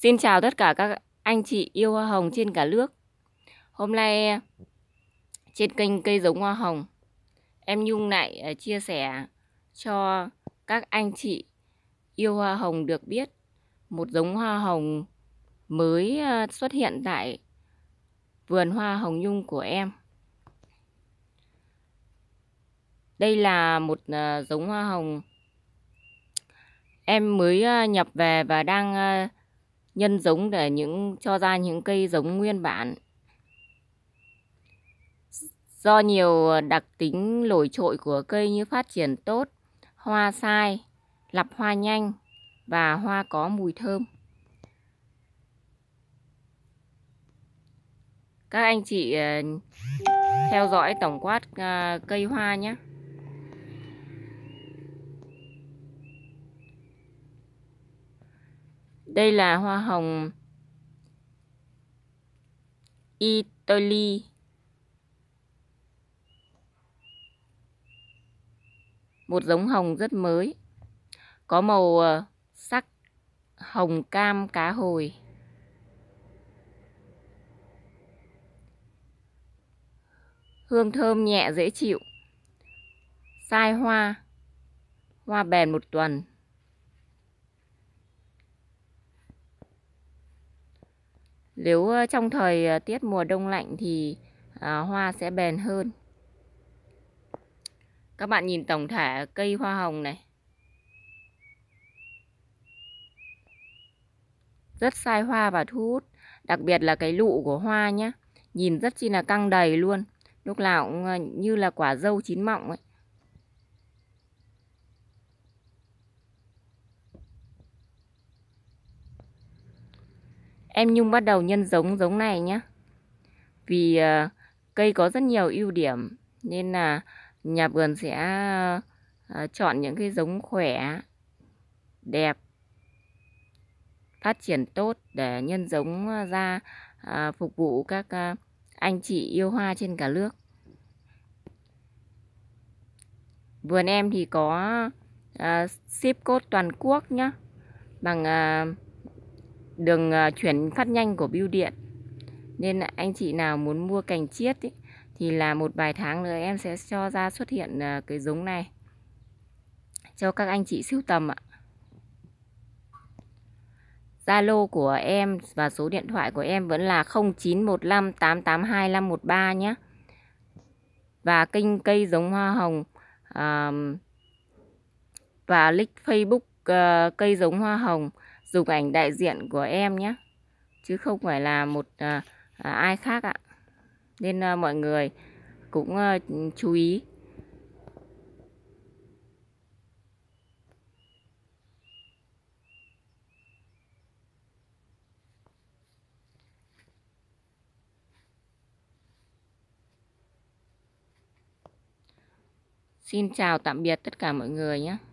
Xin chào tất cả các anh chị yêu hoa hồng trên cả nước. Hôm nay trên kênh Cây Giống Hoa Hồng, em Nhung lại chia sẻ cho các anh chị yêu hoa hồng được biết một giống hoa hồng mới xuất hiện tại vườn hoa hồng nhung của em. Đây là một giống hoa hồng em mới nhập về và đang nhân giống để cho ra những cây giống nguyên bản. Do nhiều đặc tính nổi trội của cây như phát triển tốt, hoa sai, lặp hoa nhanh và hoa có mùi thơm. Các anh chị theo dõi tổng quát cây hoa nhé. Đây là hoa hồng Italy. Một giống hồng rất mới, có màu sắc hồng cam cá hồi. Hương thơm nhẹ dễ chịu. Sai hoa, hoa bền 1 tuần. Nếu trong thời tiết mùa đông lạnh thì hoa sẽ bền hơn. Các bạn nhìn tổng thể cây hoa hồng này. Rất sai hoa và thu hút. Đặc biệt là cái lụ của hoa nhé. Nhìn rất chi là căng đầy luôn. Lúc nào cũng như là quả dâu chín mọng ấy. Em Nhung bắt đầu nhân giống này nhé. Vì cây có rất nhiều ưu điểm nên là nhà vườn sẽ chọn những cái giống khỏe, đẹp, phát triển tốt để nhân giống ra phục vụ các anh chị yêu hoa trên cả nước. Vườn em thì có ship code toàn quốc nhé, bằng đường chuyển phát nhanh của bưu điện. Nên anh chị nào muốn mua cành chiết ý, thì là một vài tháng nữa em sẽ cho ra xuất hiện cái giống này cho các anh chị sưu tầm ạ. Zalo của em và số điện thoại của em vẫn là 0915 882 513 nhé. Và kênh Cây Giống Hoa Hồng và link Facebook Cây Giống Hoa Hồng dùng ảnh đại diện của em nhé, chứ không phải là một ai khác ạ. Nên mọi người cũng chú ý. Xin chào tạm biệt tất cả mọi người nhé.